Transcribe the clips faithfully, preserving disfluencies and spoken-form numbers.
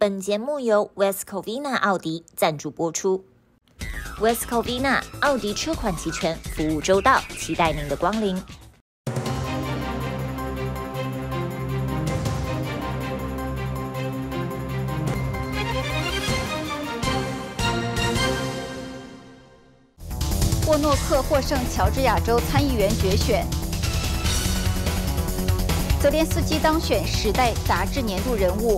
本节目由 West Covina 奥迪赞助播出。West Covina 奥迪车款齐全，服务周到，期待您的光临。 沃诺克获胜乔治亚州参议员决选，泽连斯基当选《时代》杂志年度人物。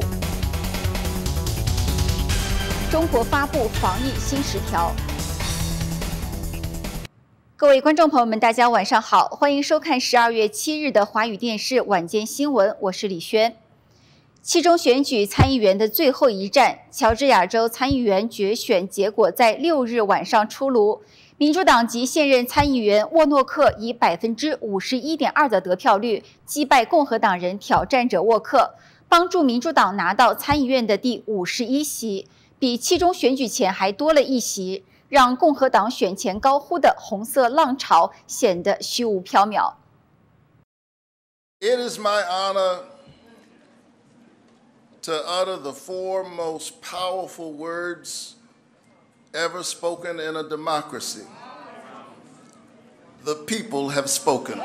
中国发布防疫新十条。各位观众朋友们，大家晚上好，欢迎收看十二月七日的华语电视晚间新闻，我是李轩。期中选举参议员的最后一战，乔治亚州参议员决选结果在六日晚上出炉。民主党籍现任参议员沃诺克以百分之五十一点二的得票率击败共和党人挑战者沃克，帮助民主党拿到参议院的第五十一席，比期中选举前还多了一席，让共和党选前高呼的红色浪潮显得虚无缥缈。 It is my honor to utter the four most powerful words ever spoken in a democracy. The people have spoken.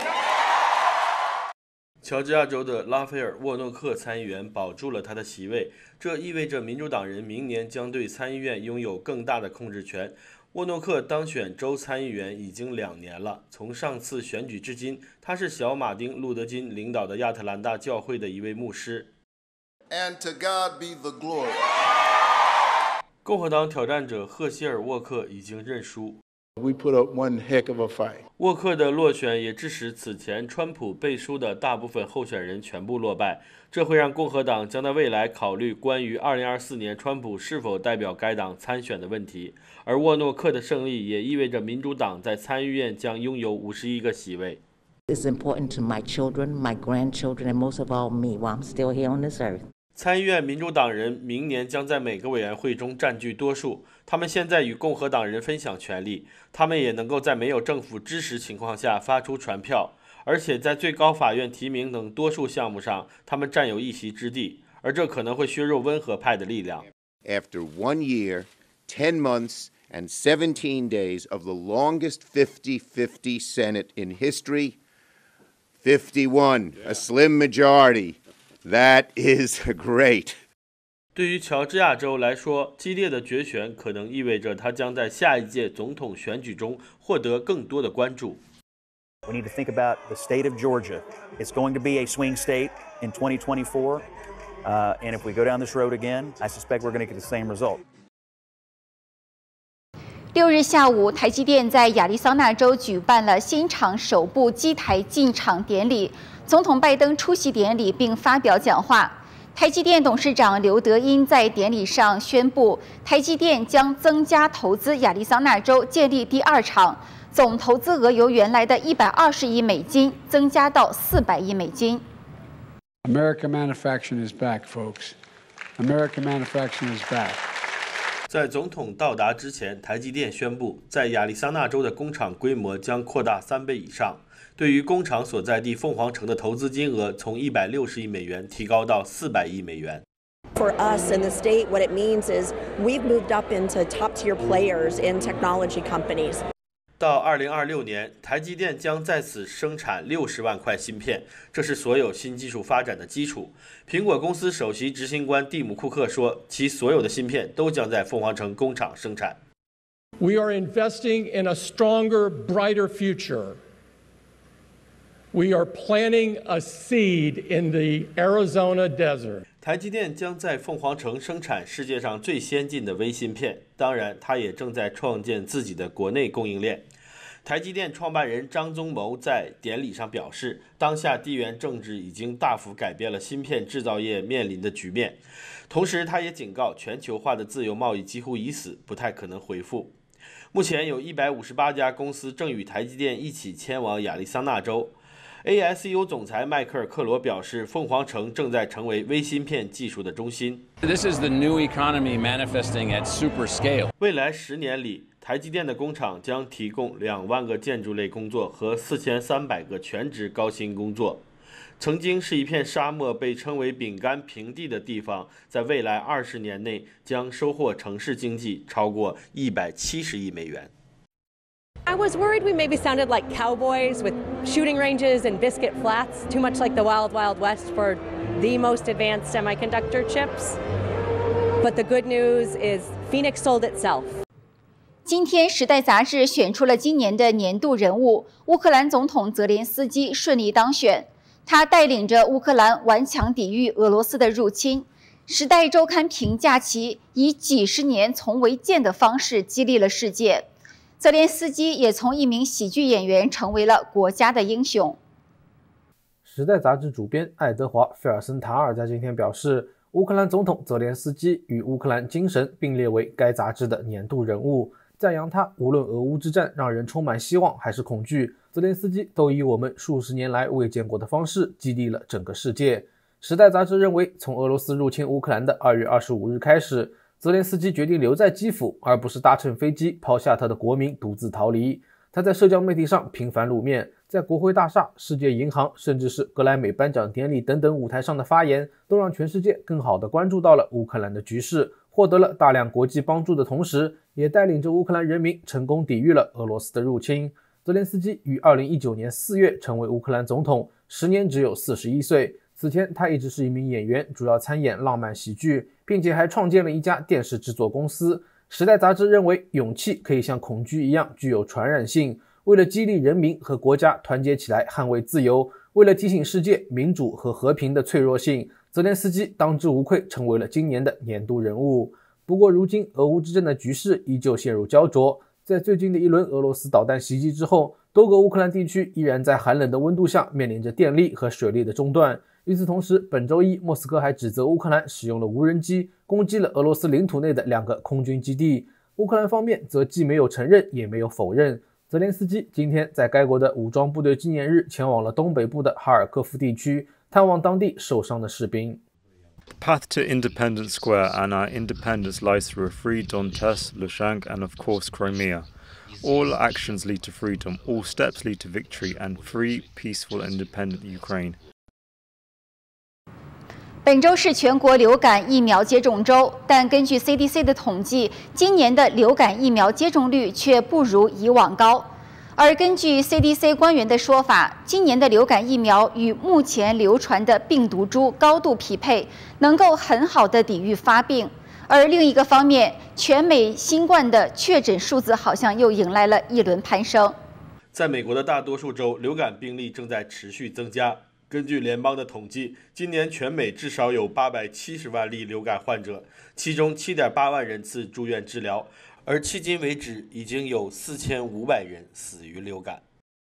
乔治亚州的拉斐尔·沃诺克参议员保住了他的席位，这意味着民主党人明年将对参议院拥有更大的控制权。沃诺克当选州参议员已经两年了，从上次选举至今，他是小马丁·路德·金领导的亚特兰大教会的一位牧师。 And to God be the glory. 共和党挑战者赫希尔·沃克已经认输。 We put up one heck of a fight. 沃克的落选也致使此前川普背书的大部分候选人全部落败，这会让共和党将在未来考虑关于二零二四年川普是否代表该党参选的问题。而沃诺克的胜利也意味着民主党在参议院将拥有五十一个席位。 It's important to my children, my grandchildren, and most of all me while I'm still here on this earth. 参议院民主党人明年将在每个委员会中占据多数，他们现在与共和党人分享权力，他们也能够在没有政府支持情况下发出传票，而且在最高法院提名等多数项目上，他们占有一席之地，而这可能会削弱温和派的力量。 After one year, ten months, and seventeen days of the longest fifty fifty Senate in history, fifty-one, a slim majority. That is great. 对于乔治亚州来说，激烈的决选可能意味着他将在下一届总统选举中获得更多的关注。 We need to think about the state of Georgia. It's going to be a swing state in twenty twenty-four, uh, and if we go down this road again, I suspect we're going to get the same result. 六日下午，台积电在亚利桑那州举办了新厂首部机台进场典礼。总统拜登出席典礼并发表讲话。台积电董事长刘德音在典礼上宣布，台积电将增加投资亚利桑那州建立第二厂，总投资额由原来的一百二十亿美金增加到四百亿美金。 American manufacturing is back, folks. American manufacturing is back. 在总统到达之前，台积电宣布，在亚利桑那州的工厂规模将扩大三倍以上。对于工厂所在地凤凰城的投资金额从一百六十亿美元提高到四百亿美元。 For us in the state, what it means is we've moved up into top-tier players in technology companies. 到二零二六年，台积电将在此生产六十万块芯片，这是所有新技术发展的基础。苹果公司首席执行官蒂姆·库克说，其所有的芯片都将在凤凰城工厂生产。 We are investing in a stronger, brighter future. We are planting a seed in the Arizona desert. 台积电将在凤凰城生产世界上最先进的微芯片，当然，它也正在创建自己的国内供应链。台积电创办人张忠谋在典礼上表示，当下地缘政治已经大幅改变了芯片制造业面临的局面。同时，他也警告，全球化的自由贸易几乎已死，不太可能恢复。目前有一百五十八家公司正与台积电一起迁往亚利桑那州。A S U 总裁迈克尔·克罗表示，凤凰城正在成为微芯片技术的中心。 This is the new economy manifesting at super scale. 未来十年里，台积电的工厂将提供两万个建筑类工作和四千三百个全职高薪工作。 曾经是一片沙漠，被称为饼干平地的地方，在未来二十年内将收获城市经济超过一百七十亿美元。 I was worried we maybe sounded like cowboys with shooting ranges and biscuit flats, too much like the Wild Wild West for the most advanced semiconductor chips. But the good news is Phoenix sold itself. 今天，《时代》杂志选出了今年的年度人物，乌克兰总统泽连斯基顺利当选。他带领着乌克兰顽强抵御俄罗斯的入侵。《时代周刊》评价其以几十年从未见的方式激励了世界。泽连斯基也从一名喜剧演员成为了国家的英雄。 《时代》杂志主编爱德华·费尔森塔尔在今天表示，乌克兰总统泽连斯基与乌克兰精神并列为该杂志的年度人物，赞扬他无论俄乌之战让人充满希望还是恐惧，泽连斯基都以我们数十年来未见过的方式激励了整个世界。《时代》杂志认为，从俄罗斯入侵乌克兰的二月二十五日开始，泽连斯基决定留在基辅，而不是搭乘飞机抛下他的国民独自逃离。他在社交媒体上频繁露面，在国会大厦、世界银行，甚至是格莱美颁奖典礼等等舞台上的发言，都让全世界更好地关注到了乌克兰的局势，获得了大量国际帮助的同时，也带领着乌克兰人民成功抵御了俄罗斯的入侵。泽连斯基于二零一九年四月成为乌克兰总统，时年只有四十一岁。此前他一直是一名演员，主要参演浪漫喜剧，并且还创建了一家电视制作公司。时代杂志认为，勇气可以像恐惧一样具有传染性。为了激励人民和国家团结起来捍卫自由，为了提醒世界民主和和平的脆弱性，泽连斯基当之无愧成为了今年的年度人物。不过如今俄乌之战的局势依旧陷入焦灼，在最近的一轮俄罗斯导弹袭击之后，多个乌克兰地区依然在寒冷的温度下面临着电力和水力的中断。与此同时，本周一莫斯科还指责乌克兰使用了无人机攻击了俄罗斯领土内的两个空军基地，乌克兰方面则既没有承认也没有否认。泽连斯基今天在该国的武装部队纪念日前往了东北部的哈尔科夫地区，探望当地受伤的士兵。 Path to Independence Square, and our independence lies through a free Donetsk, Luhansk, and of course Crimea. All actions lead to freedom, all steps lead to victory, and free, peaceful, independent Ukraine. 本周是全国流感疫苗接种周，但根据 C D C 的统计，今年的流感疫苗接种率却不如以往高。而根据 C D C 官员的说法，今年的流感疫苗与目前流传的病毒株高度匹配，能够很好的抵御发病。而另一个方面，全美新冠的确诊数字好像又迎来了一轮攀升。 在美国的大多数州，流感病例正在持续增加。根据联邦的统计，今年全美至少有八百七十万例流感患者，其中 七点八万人次住院治疗，而迄今为止已经有四千五百人死于流感。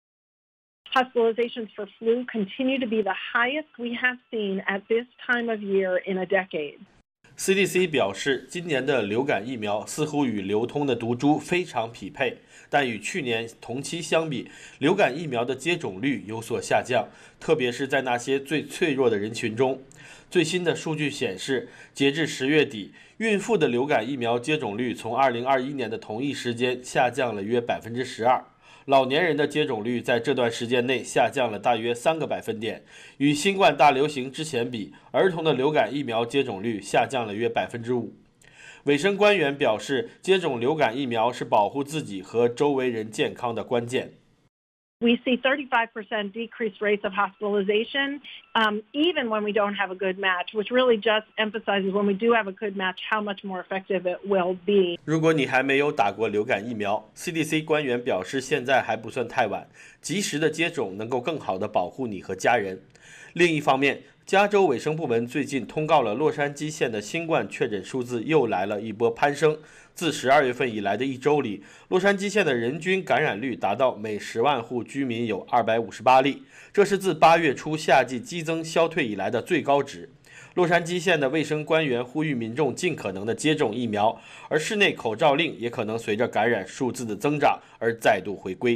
Hospitalizations for flu continue to be the highest we have seen at this time of year in a decade. C D C 表示，今年的流感疫苗似乎与流通的毒株非常匹配，但与去年同期相比，流感疫苗的接种率有所下降，特别是在那些最脆弱的人群中。最新的数据显示，截至十月底，孕妇的流感疫苗接种率从二零二一年的同一时间下降了约 百分之十二。老年人的接种率在这段时间内下降了大约三个百分点，与新冠大流行之前比，儿童的流感疫苗接种率下降了约 百分之五。卫生官员表示，接种流感疫苗是保护自己和周围人健康的关键。 We see thirty-five percent decreased rates of hospitalization, um, even when we don't have a good match, which really just emphasizes when we do have a good match, how much more effective it will be. 如果你还没有打过流感疫苗 ，C D C 官员表示，现在还不算太晚，及时的接种能够更好的保护你和家人。另一方面，加州卫生部门最近通告了洛杉矶县的新冠确诊数字又来了一波攀升。自十二月份以来的一周里，洛杉矶县的人均感染率达到每十万户居民有二百五十八例，这是自八月初夏季激增消退以来的最高值。洛杉矶县的卫生官员呼吁民众尽可能的接种疫苗，而室内口罩令也可能随着感染数字的增长而再度回归。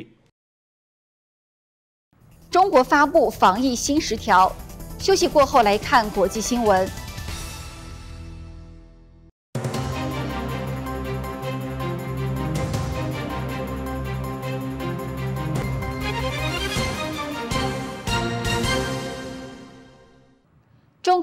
中国发布防疫新十条。休息过后来看国际新闻。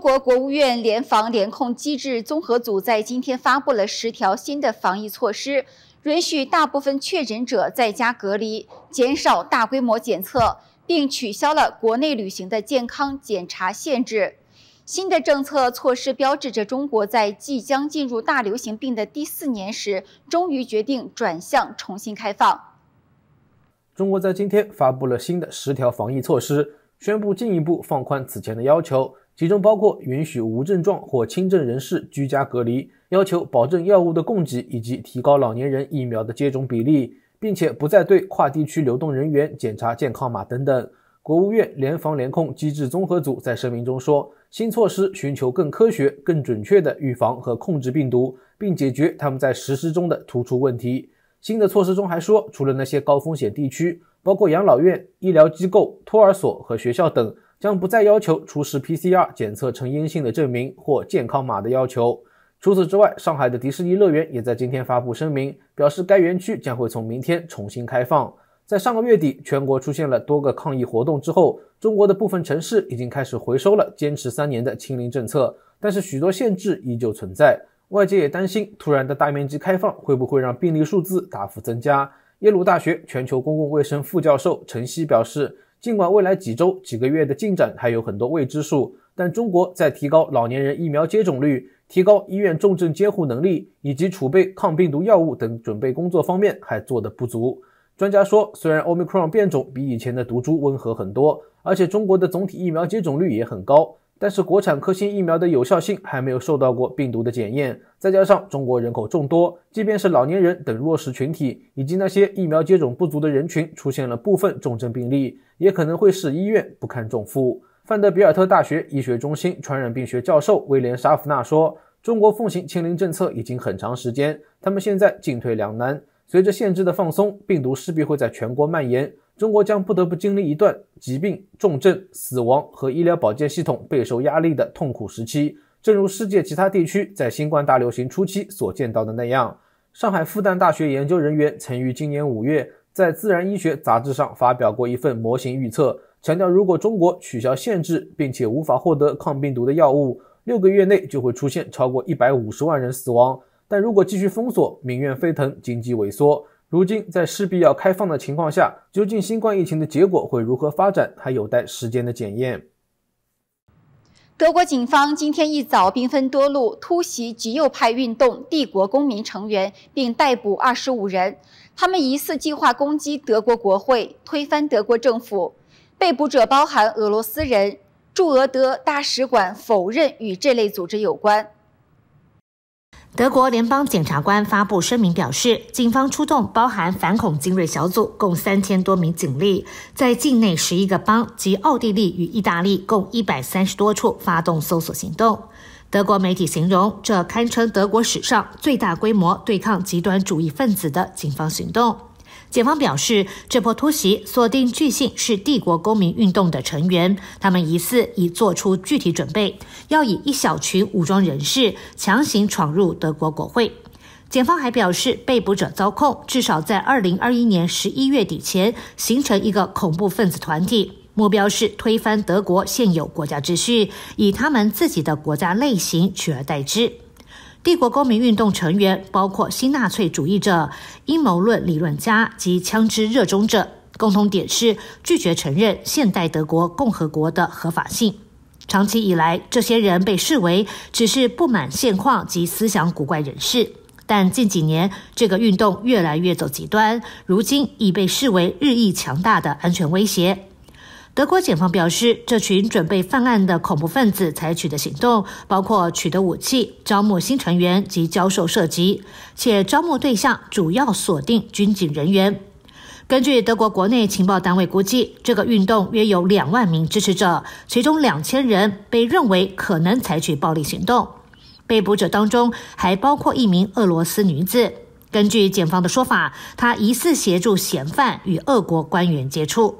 国国务院联防联控机制综合组在今天发布了十条新的防疫措施，允许大部分确诊者在家隔离，减少大规模检测，并取消了国内旅行的健康检查限制。新的政策措施标志着中国在即将进入大流行病的第四年时，终于决定转向重新开放。 中国在今天发布了新的十条防疫措施，宣布进一步放宽此前的要求，其中包括允许无症状或轻症人士居家隔离，要求保证药物的供给以及提高老年人疫苗的接种比例，并且不再对跨地区流动人员检查健康码等等。国务院联防联控机制综合组在声明中说，新措施寻求更科学、更准确地预防和控制病毒，并解决他们在实施中的突出问题。新的措施中还说，除了那些高风险地区，包括养老院、医疗机构、托儿所和学校等，将不再要求出示 P C R 检测呈阴性的证明或健康码的要求。除此之外，上海的迪士尼乐园也在今天发布声明，表示该园区将会从明天重新开放。在上个月底，全国出现了多个抗议活动之后，中国的部分城市已经开始回收了坚持三年的清零政策，但是许多限制依旧存在。外界也担心，突然的大面积开放会不会让病例数字大幅增加。耶鲁大学全球公共卫生副教授陈希表示，尽管未来几周、几个月的进展还有很多未知数，但中国在提高老年人疫苗接种率、提高医院重症监护能力以及储备抗病毒药物等准备工作方面还做得不足。专家说，虽然 Omicron 变种比以前的毒株温和很多，而且中国的总体疫苗接种率也很高，但是国产科兴疫苗的有效性还没有受到过病毒的检验，再加上中国人口众多，即便是老年人等弱势群体以及那些疫苗接种不足的人群出现了部分重症病例，也可能会使医院不堪重负。范德比尔特大学医学中心传染病学教授威廉·沙夫纳说，中国奉行清零政策已经很长时间，他们现在进退两难，随着限制的放松，病毒势必会在全国蔓延，中国将不得不经历一段疾病、重症、死亡和医疗保健系统备受压力的痛苦时期，正如世界其他地区在新冠大流行初期所见到的那样。上海复旦大学研究人员曾于今年五月在《自然医学》杂志上发表过一份模型预测，强调如果中国取消限制并且无法获得抗病毒的药物，六个月内就会出现超过一百五十万人死亡。但如果继续封锁，民怨沸腾，经济萎缩，如今在势必要开放的情况下，究竟新冠疫情的结果会如何发展，还有待时间的检验。 德国警方今天一早兵分多路突袭极右派运动帝国公民成员，并逮捕二十五人，他们疑似计划攻击德国国会，推翻德国政府。被捕者包含俄罗斯人，驻俄德大使馆否认与这类组织有关。 德国联邦检察官发布声明表示，警方出动包含反恐精锐小组共三千多名警力，在境内十一个邦及奥地利与意大利共一百三十多处发动搜索行动。德国媒体形容，这堪称德国史上最大规模对抗极端主义分子的警方行动。检方表示，这波突袭锁定据信是帝国公民运动的成员，他们疑似已做出具体准备，要以一小群武装人士强行闯入德国国会。检方还表示，被捕者遭控至少在二零二一年十一月底前形成一个恐怖分子团体，目标是推翻德国现有国家秩序，以他们自己的国家类型取而代之。帝国公民运动成员包括新纳粹主义者、阴谋论理论家及枪支热衷者，共同点是拒绝承认现代德国共和国的合法性。长期以来，这些人被视为只是不满现况及思想古怪人士，但近几年这个运动越来越走极端，如今已被视为日益强大的安全威胁。德国检方表示，这群准备犯案的恐怖分子采取的行动包括取得武器、招募新成员及教授射击，且招募对象主要锁定军警人员。根据德国国内情报单位估计，这个运动约有两万名支持者，其中两千人被认为可能采取暴力行动。被捕者当中还包括一名俄罗斯女子。根据检方的说法，她疑似协助嫌犯与俄国官员接触。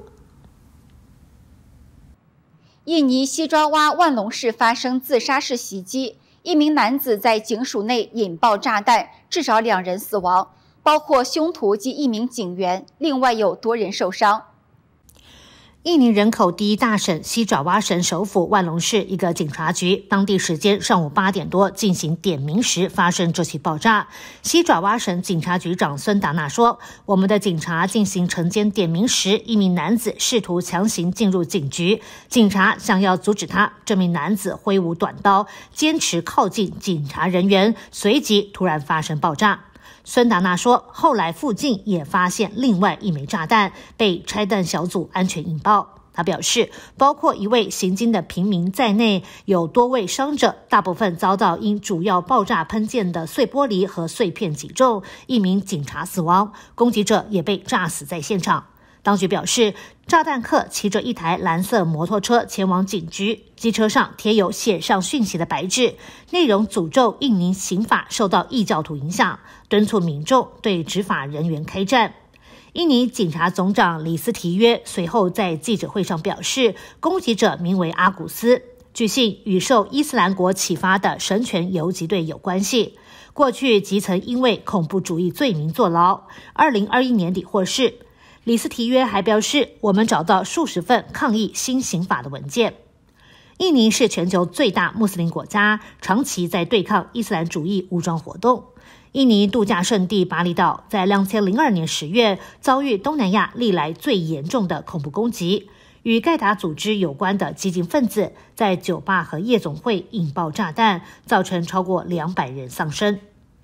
印尼西爪哇万隆市发生自杀式袭击，一名男子在警署内引爆炸弹，至少两人死亡，包括凶徒及一名警员，另外有多人受伤。 印尼人口第一大省西爪哇省首府万隆市一个警察局，当地时间上午八点多进行点名时发生这起爆炸。西爪哇省警察局长孙达纳说：“我们的警察进行晨间点名时，一名男子试图强行进入警局，警察想要阻止他，这名男子挥舞短刀，坚持靠近警察人员，随即突然发生爆炸。”孙达纳说，后来附近也发现另外一枚炸弹，被拆弹小组安全引爆。他表示，包括一位行经的平民在内，有多位伤者，大部分遭到因主要爆炸喷溅的碎玻璃和碎片击中，一名警察死亡，攻击者也被炸死在现场。当局表示，炸弹客骑着一台蓝色摩托车前往警局，机车上贴有写上讯息的白纸，内容诅咒印尼刑法受到异教徒影响，敦促民众对执法人员开战。印尼警察总长李斯提约随后在记者会上表示，攻击者名为阿古斯，据信与受伊斯兰国启发的神权游击队有关系，过去即曾因为恐怖主义罪名坐牢，二零二一年底获释。李斯提约还表示，我们找到数十份抗议新刑法的文件。印尼是全球最大穆斯林国家，长期在对抗伊斯兰主义武装活动。印尼度假胜地巴厘岛在二零零二年十月遭遇东南亚历来最严重的恐怖攻击，与盖达组织有关的激进分子在酒吧和夜总会引爆炸弹，造成超过两百人丧生。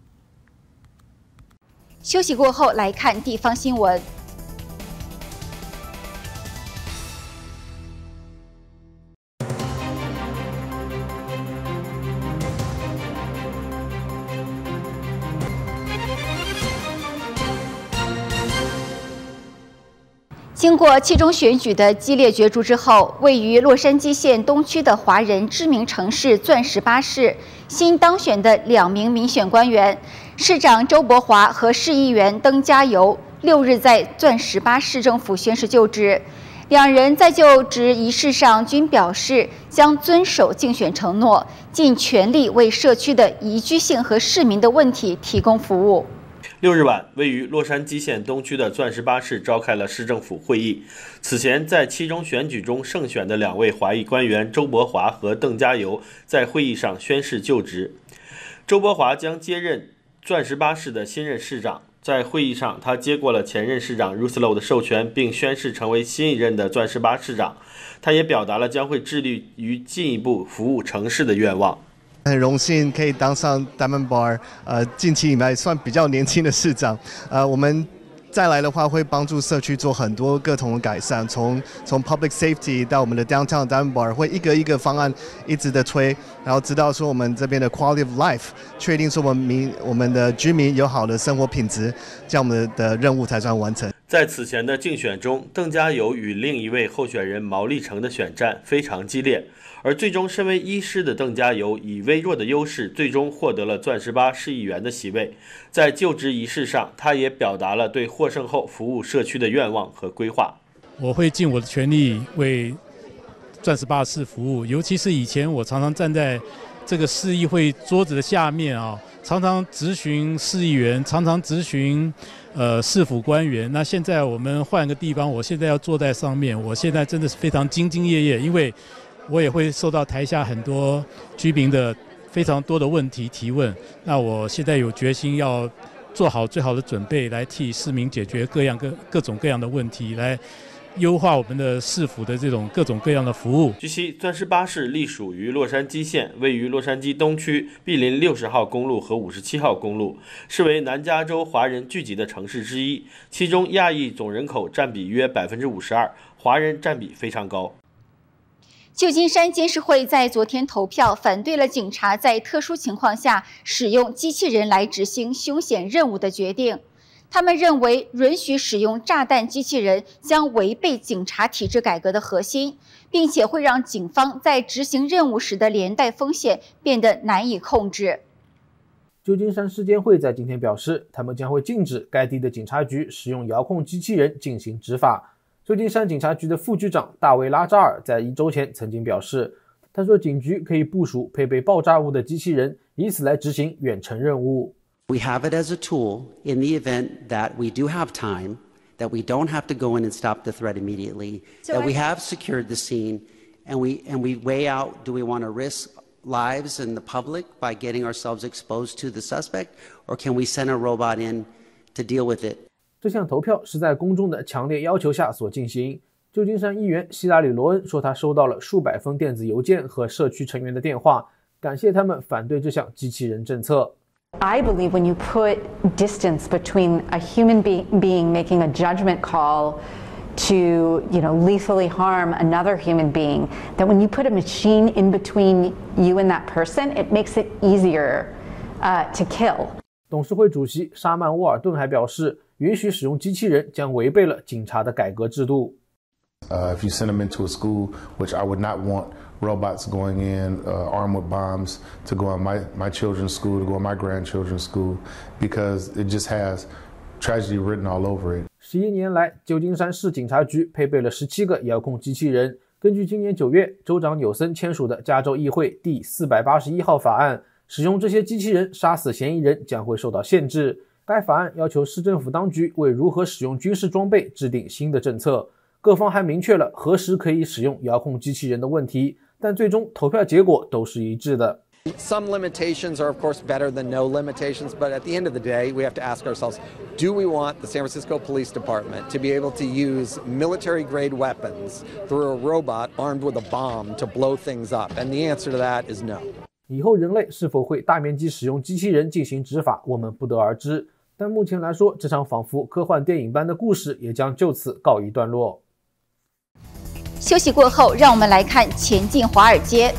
休息过后来看地方新闻。经过期中选举的激烈角逐之后，位于洛杉矶县东区的华人知名城市钻石巴士新当选的两名民选官员，市长周伯华和市议员登嘉油，六日在钻石巴市政府宣誓就职。两人在就职仪式上均表示将遵守竞选承诺，尽全力为社区的宜居性和市民的问题提供服务。 六日晚，位于洛杉矶县东区的钻石巴士召开了市政府会议。此前，在期中选举中胜选的两位华裔官员周伯华和邓家由在会议上宣誓就职。周伯华将接任钻石巴士的新任市长。在会议上，他接过了前任市长 Ruslow 的授权，并宣誓成为新一任的钻石巴市长。他也表达了将会致力于进一步服务城市的愿望。 很荣幸可以当上 Diamond Bar， 呃，近期以来算比较年轻的市长。呃，我们再来的话会帮助社区做很多各种的改善，从从 public safety 到我们的 downtown Diamond Bar， 会一个一个方案一直的推，然后直到说我们这边的 quality of life， 确定说我们民我们的居民有好的生活品质，这样我们的任务才算完成。 在此前的竞选中，邓家由与另一位候选人毛利成的选战非常激烈。而最终身为医师的邓家由以微弱的优势最终获得了钻石巴市议员的席位。在就职仪式上，他也表达了对获胜后服务社区的愿望和规划。 我会尽我的全力为钻石巴市服务，尤其是以前我常常站在这个市议会桌子的下面啊，常常质询市议员，常常质询呃市府官员。那现在我们换个地方，我现在要坐在上面，我现在真的是非常兢兢业业，因为我也会受到台下很多居民的非常多的问题提问，那我现在有决心要做好最好的准备，来替市民解决各样各各种各样的问题，来优化我们的市府的这种各种各样的服务。 据悉，钻石巴士隶属于洛杉矶县，位于洛杉矶东区，毗邻六十号公路和五十七号公路，是为南加州华人聚集的城市之一。其中亚裔总人口占比约百分之五十二，华人占比非常高。 旧金山监事会在昨天投票反对了警察在特殊情况下使用机器人来执行凶险任务的决定。他们认为，允许使用炸弹机器人将违背警察体制改革的核心，并且会让警方在执行任务时的连带风险变得难以控制。 旧金山市监会在今天表示，他们将会禁止该地的警察局使用遥控机器人进行执法。旧金山警察局的副局长大卫·拉扎尔在一周前曾经表示，他说警局可以部署配备爆炸物的机器人，以此来执行远程任务。 We have it as a tool in the event that we do have time, that we don't have to go in and stop the threat immediately, so that I... we have secured the scene, and we, and we weigh out, do we want to risk lives and the public by getting ourselves exposed to the suspect, or can we send a robot in to deal with it? 这项投票是在公众的强烈要求下所进行。旧金山议员希拉里·罗恩说，他收到了数百封电子邮件和社区成员的电话，感谢他们反对这项机器人政策。 I believe when you put distance between a human be- being making a judgment call to, you know, lethally harm another human being, that when you put a machine in between you and that person, it makes it easier uh, to kill. 董事会主席沙曼·沃尔顿还表示，允许使用机器人将违背了警察的改革制度。 Uh, if you send them into a school, which I would not want robots going in uh, armed with bombs to go in my, my children's school, to go in my grandchildren's school, because it just has tragedy written all over it. 十一年来，旧金山市警察局配备了十七个遥控机器人。根据今年九月州长纽森签署的加州议会第四百八十一号法案，使用这些机器人杀死嫌疑人将会受到限制。该法案要求市政府当局为如何使用军事装备制定新的政策。各方还明确了何时可以使用遥控机器人的问题，但最终投票结果都是一致的。 Some limitations are, of course, better than no limitations, but at the end of the day, we have to ask ourselves, do we want the San Francisco Police Department to be able to use military-grade weapons through a robot armed with a bomb to blow things up? And the answer to that is no. 以后人类是否会大面积使用机器人进行执法，我们不得而知。但目前来说，这场仿佛科幻电影般的故事也将就此告一段落。 休息过后，让我们来看前进华尔街。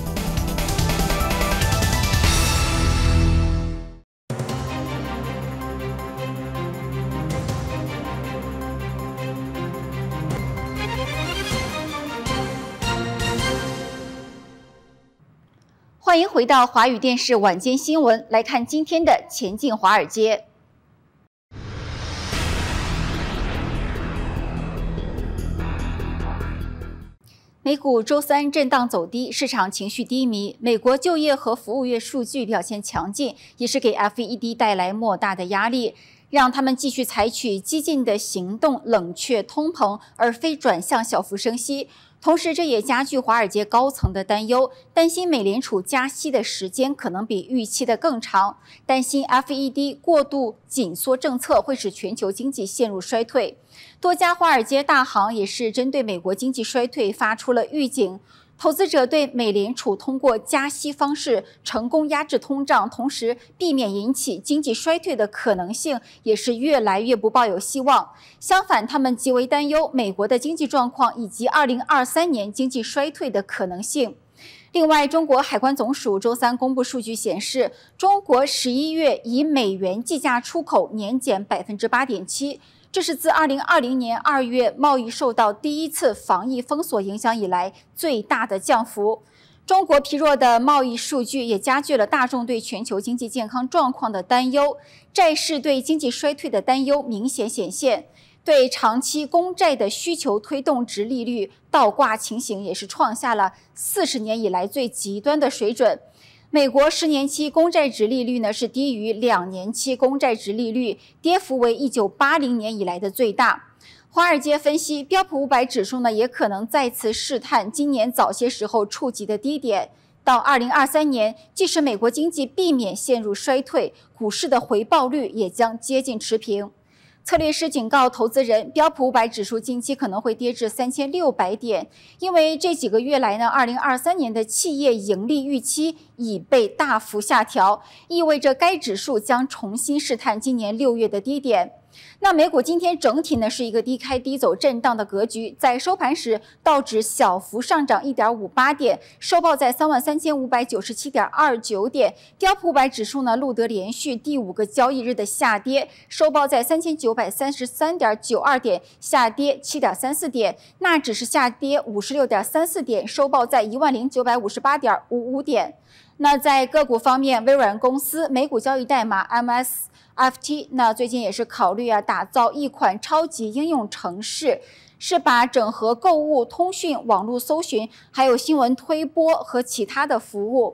欢迎回到华语电视晚间新闻，来看今天的前进华尔街。美股周三震荡走低，市场情绪低迷。美国就业和服务业数据表现强劲，也是给 F E D 带来莫大的压力，让他们继续采取激进的行动，冷却通膨，而非转向小幅升息。同时，这也加剧华尔街高层的担忧，担心美联储加息的时间可能比预期的更长，担心 F E D 过度紧缩政策会使全球经济陷入衰退。多家华尔街大行也是针对美国经济衰退发出了预警。投资者对美联储通过加息方式成功压制通胀，同时避免引起经济衰退的可能性，也是越来越不抱有希望。相反，他们极为担忧美国的经济状况以及二零二三年经济衰退的可能性。另外，中国海关总署周三公布数据显示，中国十一月以美元计价出口年减 百分之八点七。这是自二零二零年二月贸易受到第一次防疫封锁影响以来最大的降幅。中国疲弱的贸易数据也加剧了大众对全球经济健康状况的担忧，债市对经济衰退的担忧明显显现。对长期公债的需求推动殖利率倒挂情形也是创下了四十年以来最极端的水准。美国十年期公债殖利率呢是低于两年期公债殖利率，跌幅为一九八零年以来的最大。华尔街分析，标普五百指数呢也可能再次试探今年早些时候触及的低点。到二零二三年，即使美国经济避免陷入衰退，股市的回报率也将接近持平。策略师警告投资人，标普五百指数近期可能会跌至三千六百点，因为这几个月来呢，二零二三年的企业盈利预期已被大幅下调，意味着该指数将重新试探今年六月的低点。那美股今天整体呢是一个低开低走震荡的格局，在收盘时道指小幅上涨 一点五八点，收报在 三万三千五百九十七点二九点。标普五百指数呢录得连续第五个交易日的下跌，收报在 三千九百三十三点九二点，下跌 七点三四点。纳指是下跌 五十六点三四点，收报在 一万零九百五十八点五五点。那在个股方面，微软公司美股交易代码 M S F T 那最近也是考虑啊打造一款超级应用程式，是把整合购物、通讯、网络搜寻，还有新闻推播和其他的服务。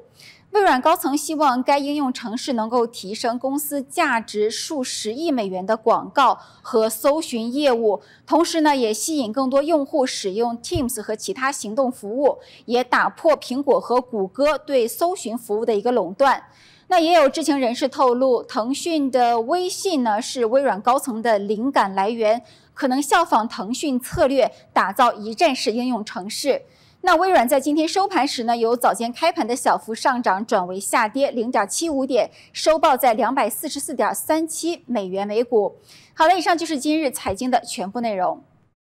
微软高层希望该应用程式能够提升公司价值数十亿美元的广告和搜寻业务，同时呢，也吸引更多用户使用 Teams 和其他行动服务，也打破苹果和谷歌对搜寻服务的一个垄断。那也有知情人士透露，腾讯的微信呢是微软高层的灵感来源，可能效仿腾讯策略，打造一站式应用程式。那微软在今天收盘时呢，由早间开盘的小幅上涨转为下跌 零点七五点，收报在 两百四十四点三七美元每股。好了，以上就是今日财经的全部内容。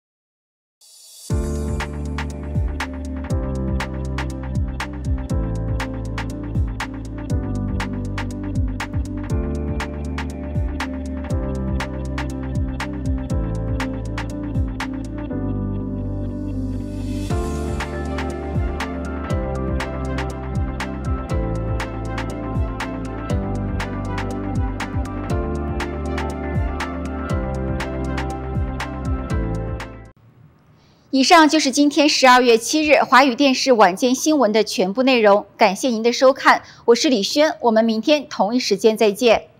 以上就是今天十二月七日华语电视晚间新闻的全部内容，感谢您的收看，我是李轩，我们明天同一时间再见。